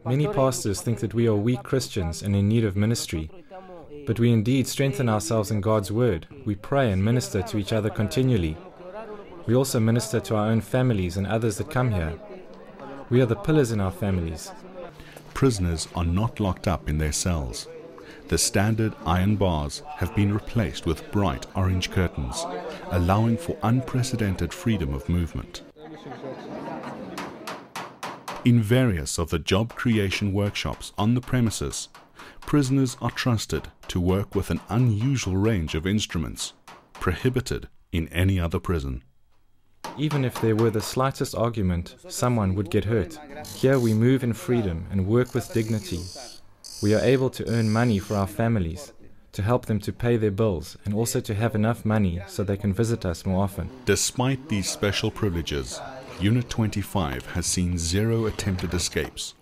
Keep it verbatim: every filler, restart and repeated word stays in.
Many pastors think that we are weak Christians and in need of ministry, but we indeed strengthen ourselves in God's Word. We pray and minister to each other continually. We also minister to our own families and others that come here. We are the pillars in our families. Prisoners are not locked up in their cells. The standard iron bars have been replaced with bright orange curtains, allowing for unprecedented freedom of movement. In various of the job creation workshops on the premises, prisoners are trusted to work with an unusual range of instruments, prohibited in any other prison. Even if there were the slightest argument, someone would get hurt. Here we move in freedom and work with dignity. We are able to earn money for our families, to help them to pay their bills, and also to have enough money so they can visit us more often. Despite these special privileges, Unit twenty-five has seen zero attempted escapes.